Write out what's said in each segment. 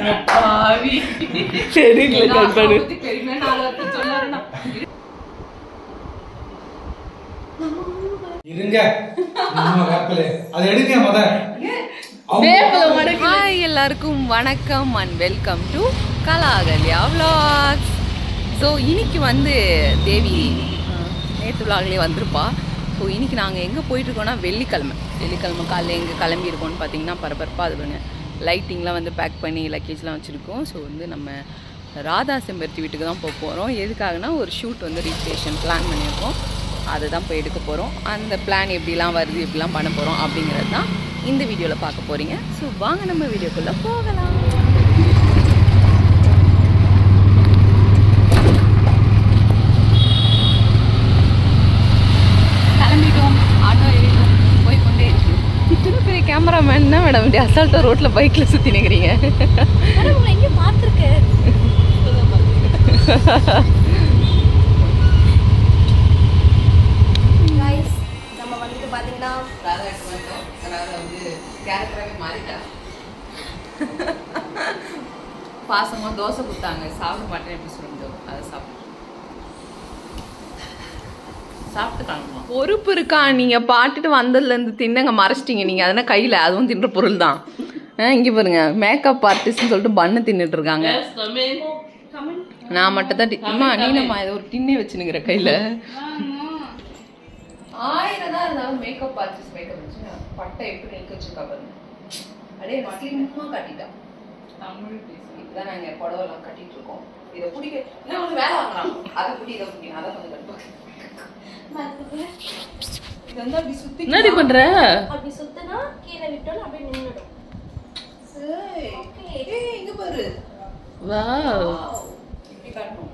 பாவி தெரியல கட் பண்ணு பெரியமே 4 வார்த்தை சொன்னாருனா இருங்க நம்ம வேப்பல அத எடுங்க மொத வேப்பல மடக்கு. ஹாய் எல்லாருக்கும் வணக்கம் and welcome to Kalakalya vlogs. So இன்னைக்கு வந்து தேவி நேற்று vlogலேயே வந்திருப்பா. ஸோ இன்னைக்கு நாங்கள் எங்கே போயிட்டுருக்கோன்னா வெள்ளிக்கிழமை காலையில் எங்கே கிளம்பியிருக்கோன்னு பார்த்தீங்கன்னா பரபரப்பாக அது பண்ண லைட்டிங்லாம் வந்து பேக் பண்ணி லக்கேஜ்லாம் வச்சுருக்கோம். ஸோ வந்து நம்ம ராதா செம்பருத்தி வீட்டுக்கு தான் போக போகிறோம். எதுக்காகனா ஒரு ஷூட் வந்து ரீக்ரியேஷன் பிளான் பண்ணியிருக்கோம். அதை தான் போய் எடுக்க போகிறோம். அந்த பிளான் எப்படிலாம் வருது எப்படிலாம் பண்ண போகிறோம் அப்படிங்கிறது தான் இந்த வீடியோவில் பார்க்க போகிறீங்க. ஸோ வாங்க நம்ம வீடியோக்குள்ளே போகலாம். கிளம்பிட்டோம், ஆட்டோ ஏறிட்டோம், போய் கொண்டே இருக்கோம். இத்தனை பெரிய கேமராமேன் என்ன மேடம் இப்படி அசால்ட்டாக ரோட்டில் பைக்கில் சுற்றி நிற்கிறீங்க? எங்கேயும் பார்த்துருக்கேன். நம்ம வந்துட்டு பார்த்தீங்கன்னா பாசமாக தோசை கொடுத்தாங்க, சாப்பிட மாட்டேன் எப்படி சொல்லிட்டோம். அதை சாப்பிட்டு காணுமா பொறுப்பு இருக்கா? நீங்கள் பாட்டுட்டு வந்ததுலேருந்து தின்னங்க மறைச்சிட்டிங்க. நீங்கள் அதனால் கையில் அதுவும் தின்ற பொருள் தான். இங்கே பாருங்க, மேக்கப் ஆர்டிஸ்ட்னு சொல்லிட்டு பண்ணு தின்னுட்டு இருக்காங்க. நான் மட்டும் தான் அம்மா நீனம்மா ஏதோ ஒரு டின்னே வச்சுனுங்கிற கையில். 1000 தான் இருந்தாலும் மேக்கப் ஆர்டிஸ்ட் மேக்கப் வச்சு பட்டை எப்படி நிற்க வச்சுருக்கா பாருங்க. அப்படியே ஸ்லிம்மாக காட்டிட்டான். தமிழ் இப்படிதான் நாங்கள் புடவெல்லாம் கட்டிட்டு இருக்கோம். இதை பிடிக்க என்ன ஒன்று வேலை வாங்கலாம். அதை பிடி இதை பிடி அதை கொஞ்சம் கட்டுப்பாங்க. இது வந்து அப்படி சுத்தி என்னடி பண்ற? அப்படி சுத்தினா கீழே விட்டோம் அப்படியே நின்னுடும். ஏய் இங்க பாரு. வாவ், இப்படி காட்டணும்.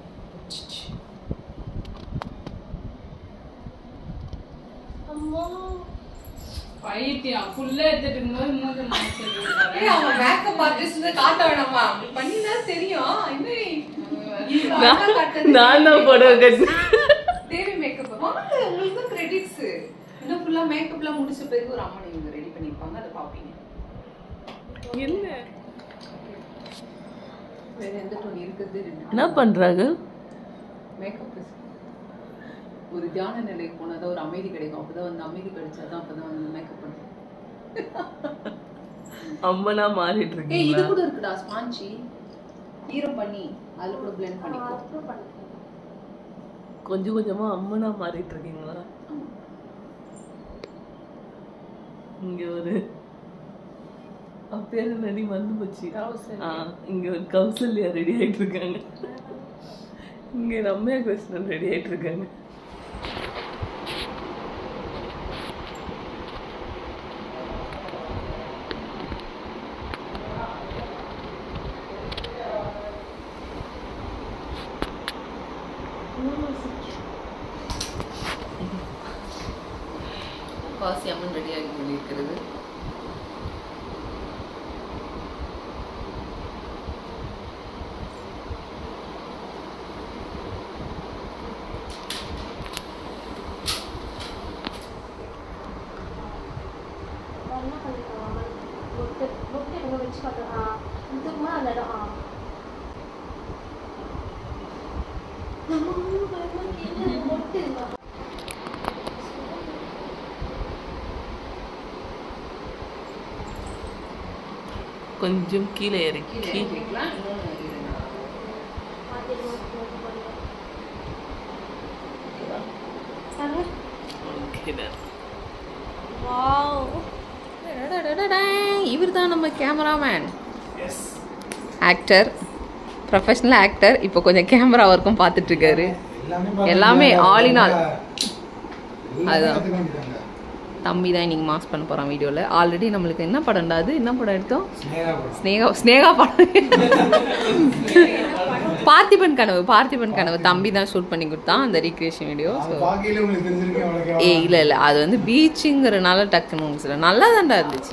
அம்மா பைத்தியம் ஃபுல்லா எடுத்துட்டு இருக்கும்போது மூஞ்ச மாத்திடுறாரு. ஏய் அவ மேக்கப் ஆர்டிஸ்ட் காட்ட வேணாமா? அப்படி பண்ணினா தெரியும். நான் தான் போடுவேன் கட்டு. தேவி மேக்கப் வாங்க, உங்களுக்கு கிரெடிட்ஸ். இன்னும் ஃபுல்லா மேக்கப்லாம் முடிச்ச பிறகு ஒரு அம்மா நீங்க ரெடி பண்ணிருப்பாங்க, அதை பாப்பீங்க. என்ன வேற எந்த டோன் இருக்குது? என்ன பண்றாங்க? மேக்கப் ஒரு தியான நிலைக்கு போனாதான் ஒரு அமைதி கிடைக்கும். அப்பதான் வந்து அமைதி கிடைச்சாதான் அப்பதான் வந்து மேக்கப் பண்ணும். அம்மனா மாறிட்டு ஏய் இருக்கீங்க. இது கூட இருக்குடா, ஸ்பாஞ்சி ஈரம் பண்ணி அதுல கூட பிளெண்ட் பண்ணிக்கோ. கொஞ்சம் கொஞ்சமா அம்மனா மாறிட்டு இருக்கீங்களா? இங்க ஒரு அப்பேரு நடி வந்து போச்சு. இங்க ஒரு கௌசல்யா ரெடி ஆயிட்டு இருக்காங்க. இங்க ரம்யா கிருஷ்ணன் ரெடி ஆயிட்டு இருக்காங்க. காசி அம்மன் ரெடி ஆகி கொண்டிருக்கிறது. கொஞ்சம் கீழே இறக்கி இவர் தான் நம்ம கேமராமேன், ஆக்டர், ப்ரொஃபஷனல் ஆக்டர். இப்போ கொஞ்சம் கேமரா ஒர்க்கும் பார்த்துட்டு இருக்காரு. எல்லாமே ஆல் இன் ஆல். அதுதான் தம்பி தான் இன்னைக்கு மாஸ் பண்ண போகிறான் வீடியோவில். ஆல்ரெடி நம்மளுக்கு என்ன படம்டா அது? என்ன படம் எடுத்தோம்? ஸ்னேகா படம். பார்த்திபன் கனவு தம்பி தான் ஷூட் பண்ணி கொடுத்தான் அந்த ரீக்ரியேஷன் வீடியோ. ஏய் இல்லை அது வந்து பீச்சுங்கிறனால டக்குன்னு உங்களுக்கு நல்லா தான்டா இருந்துச்சு.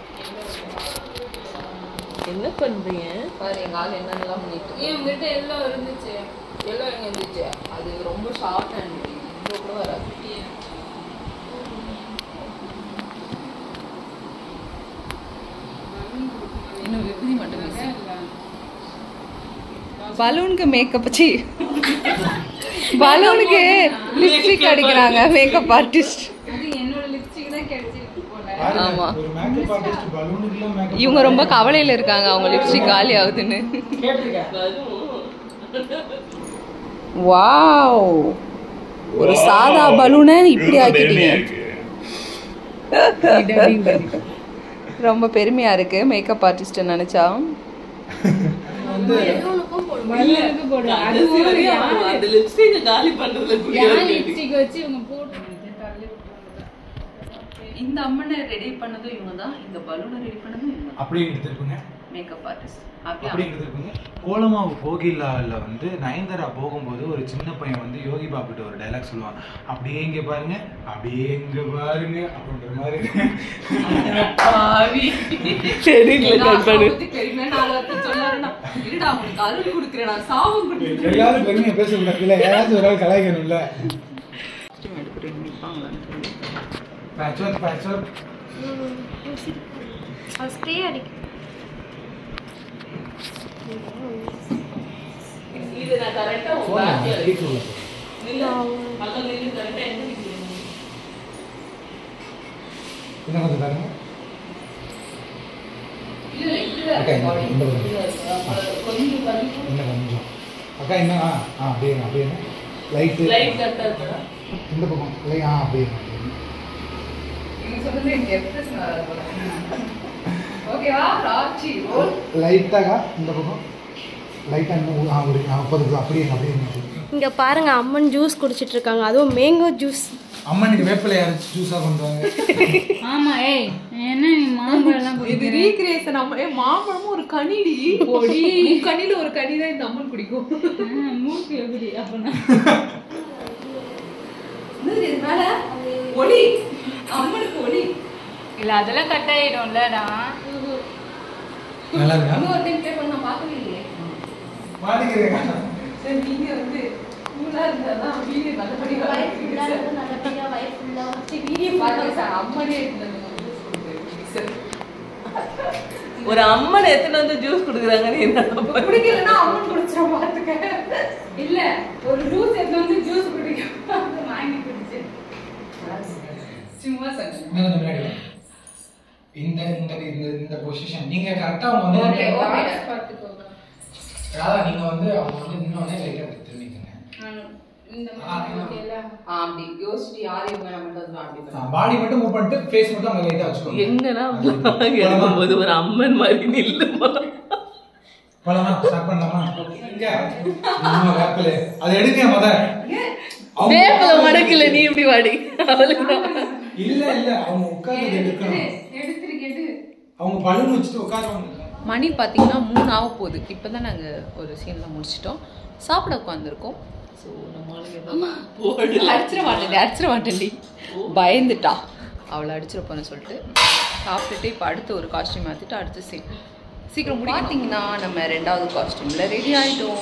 என்ன பண்றீங்க பாரு எங்கள் ஆள் என்னென்னலாம் பண்ணிட்டு. ஏன் உங்ககிட்ட எல்லாம் இருந்துச்சு? எல்லாம் எங்கே இருந்துச்சு? அது ரொம்ப ஷார்ட் அண்ட் இவ்வளோ கூட வராது. இன்னும் விபதி மட்டும் மிஸ். பலூனுக்கு மேக்கப் வச்சு பலூனுக்கு லிப்ஸ்டிக் அடிக்கிறாங்க மேக்கப் ஆர்டிஸ்ட். அது என்னோட லிப்ஸ்டிக் தான் கிடைச்சிருக்கு போல. ஆமா. ஒரு மேக்கப் ஆர்டிஸ்ட் பலூனுக்குலாம் மேக்கப். இவங்க ரொம்ப கவலையில இருக்காங்க அவங்க லிப்ஸ்டிக் காலி ஆகுதுன்னு. வாவ், ஒரு சாதா பலூனை இப்படி ஆக்கிட்டீங்க. ரொம்ப பெருமையா இருக்கு மேக்கப் ஆர்டிஸ்ட் நினைச்சா. பலூனுக்கு போடு. அது ஒரு அந்த லிப்ஸ்டிக் காலி பண்றதுல யார் லிப்ஸ்டிக் வச்சு இவங்க போட்டு தள்ளி விட்டுறாங்க. இந்த அம்மனை ரெடி பண்ணதும் இவங்க தான், இந்த பலூனை ரெடி பண்ணதும் இவங்க தான். அப்படியே எடுத்துருக்குங்க. மேக்கப் ஆர்டிஸ்ட் அப்படியே எடுத்துருக்குங்க. கோலமாவு கோகிலாவில் வந்து நயன்தாரா போகும்போது ஒரு சின்ன பையன் வந்து யோகி பாபுட்ட ஒரு டைலாக் சொல்லுவான். அப்படியே இங்க பாருங்க, அப்படியே இங்க பாருங்க அப்படின்ற மாதிரி. எல்லாரும் பெருமையை பேசக்கூடாது இல்லை, யாராச்சும் ஒரு ஆள் கலாய்க்கணும்ல. இது நான் கரெக்டா இன்னும் கொஞ்சம் பாருங்க. இன்னும் கொஞ்சம் அக்கா என்ன அப்படியே அப்படியே லைட்டு இந்த பக்கம் இல்லை அப்படியே லைட்டாக இந்த பக்கம் லைட்டாக இன்னும் அப்படியே அப்படியே. இங்க பாருங்க அம்மன் ஜூஸ் குடிச்சிட்டு இருக்காங்க, அதுவும் மேங்கோ ஜூஸ். அம்மனுக்கு வேப்பிலை அரைச்சி ஜூஸாக கொண்டு வாங்க. ஆமா. ஏய் என்ன நீ மாம்பழம் எல்லாம் இது ரீக்ரியேஷன். மாம்பழமும் ஒரு கனிடி பொடி, கனில ஒரு கனி தான் இந்த அம்மன் குடிக்கும். மூக்கு எப்படி அப்பனா மேல ஒளி, அம்மனுக்கு ஒளி இல்ல அதெல்லாம் கட் ஆயிடும்லடா. நல்லா இருக்கா? இன்னொரு டைம் ப்ளே பண்ண பார்க்கவே இல்லையே. மாட்டிக்கிறேன். சரி, நீங்க வந்து கூலா இருந்தாதான் வீடியோ நல்லபடி அம்மனே ஒரு அம்மன் எத்தனை வந்து ஜூஸ் குடுக்குறாங்கன்னு குடிக்கலன்னா அம்மன் குடிச்சிட பாத்துக்க. இல்ல ஒரு ஜூஸ் எடுத்து வந்து ஜூஸ் குடிக்க வாங்கி குடிச்சு சும்மா சொன்னேன். இன்னும் கொஞ்சம் முன்னாடி வா. இந்த இந்த இந்த இந்த பொசிஷன் நீங்க கரெக்டா அவங்க வந்து பார்த்துக்கோங்க. ராதா நீங்க வந்து அவங்க வந்து இன்னொன்னே லைட்டா திரும்பிக்கங்க. இந்த மாதிரி எல்லாம் அப்படி யோசிச்சு யாரையும் வேணாம் மட்டும் அப்படி பாடி மட்டும் மூவ் பண்ணிட்டு ஃபேஸ் மட்டும் அங்க லைட்டா வச்சுக்கோங்க. எங்கன்னா எழுதும்போது ஒரு அம்மன் மாதிரி நில்லுமா. போலாமா? ஸ்டார்ட் பண்ணலாமா? இங்க நம்ம வேப்பிலை அதை எடுங்க முத. வேப்பில மடக்கல நீ இப்படி வாடி. இல்ல இல்ல அவங்க உட்கார்ந்து எடுக்கணும். எடுத்துருக்கேன். அவங்க பலூன் வச்சுட்டு உட்காருவாங்க. மணி பார்த்தீங்கன்னா 3 ஆக போகுது. இப்போ தான் நாங்கள் ஒரு சீனில் முடிச்சிட்டோம், சாப்பிட உட்காந்துருக்கோம். ஸோ நம்மளுக்கு அடிச்சிட மாட்டேன்டி பயந்துட்டா அவளை அடிச்சிருப்போன்னு சொல்லிட்டு சாப்பிட்டுட்டு இப்போ அடுத்து ஒரு காஸ்டியூம் மாற்றிட்டு அடுத்து சீக்கிரம் முடியும். பார்த்தீங்கன்னா நம்ம 2வது காஸ்டியூமில் ரெடி ஆகிட்டோம்.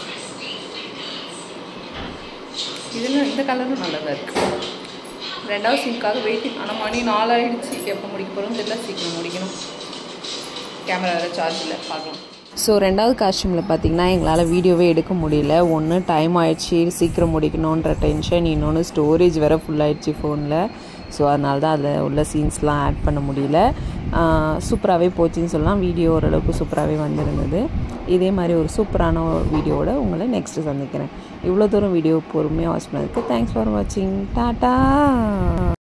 இதெல்லாம் இந்த கலரும் நல்லதாக இருக்குது. 2வது சீனுக்காக வெயிட்டிங். ஆனால் மணி 4 ஆகிடுச்சு. எப்போ முடிக்க போகிறோம் தெரியல, சீக்கிரம் முடிக்கணும். கேமரா வேறு சார்ஜ் இல்லை, பார்க்கலாம். ஸோ 2வது காஸ்டியூமில் பார்த்திங்கன்னா எங்களால் வீடியோவே எடுக்க முடியல. ஒன்று டைம் ஆகிடுச்சி சீக்கிரம் முடிக்கணுன்ற டென்ஷன், இன்னொன்று ஸ்டோரேஜ் வேறு ஃபுல்லாகிடுச்சு ஃபோனில். ஸோ அதனால தான் அதில் உள்ள சீன்ஸ்லாம் ஆட் பண்ண முடியல. சூப்பராகவே போச்சுன்னு சொல்லலாம். வீடியோ ஓரளவுக்கு சூப்பராகவே வந்திருந்தது. இதே மாதிரி ஒரு சூப்பரான வீடியோவோட உங்களை நெக்ஸ்ட்டு சந்திக்கிறேன். இவ்வளோ தூரம் வீடியோ பொறுமையாக வாட்ச் பண்ணதுக்கு தேங்க்ஸ் ஃபார் வாட்சிங். டாட்டா.